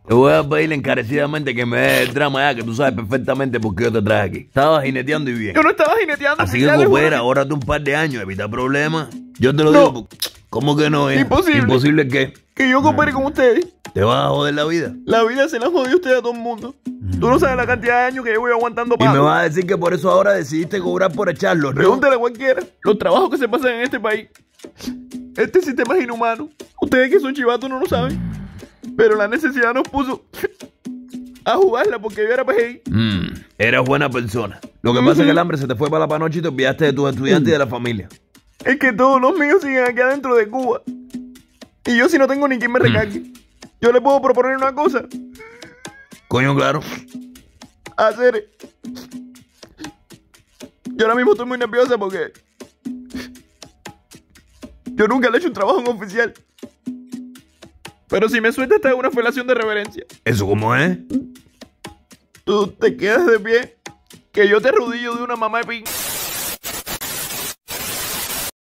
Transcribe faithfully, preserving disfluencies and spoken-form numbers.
Te voy a pedir encarecidamente que me des el drama ya, que tú sabes perfectamente por qué yo te traje aquí. Estaba jineteando y bien. Yo no estaba jineteando. Así que ya le juro coopera, que- ahórrate un par de años, evita problemas. Yo te lo No. digo. porque- ¿Cómo que no? hija? Imposible. ¿Imposible qué? Que yo coopere con ustedes. ¿Te vas a joder la vida? La vida se la jodió usted a todo el mundo. Tú no sabes la cantidad de años que llevo aguantando Y me pago. vas a decir que por eso ahora decidiste cobrar por echarlo, ¿no? Pregúntale a cualquiera los trabajos que se pasan en este país. Este sistema es inhumano. Ustedes que son chivatos no lo saben. Pero la necesidad nos puso a jugarla porque yo era P G I. Mm, eras buena persona. Lo que pasa es que el hambre se te fue para la panoche y te olvidaste de tus estudiantes y de la familia. Es que todos los míos siguen aquí adentro de Cuba. Y yo si no tengo ni quien me recargue. Yo le puedo proponer una cosa. Coño, claro. Hacer. Yo ahora mismo estoy muy nerviosa porque yo nunca le he hecho un trabajo en oficial. Pero si me sueltas te hago una felación de reverencia. ¿Eso cómo es? Tú te quedas de pie, que yo te arrodillo de una mamá de pin.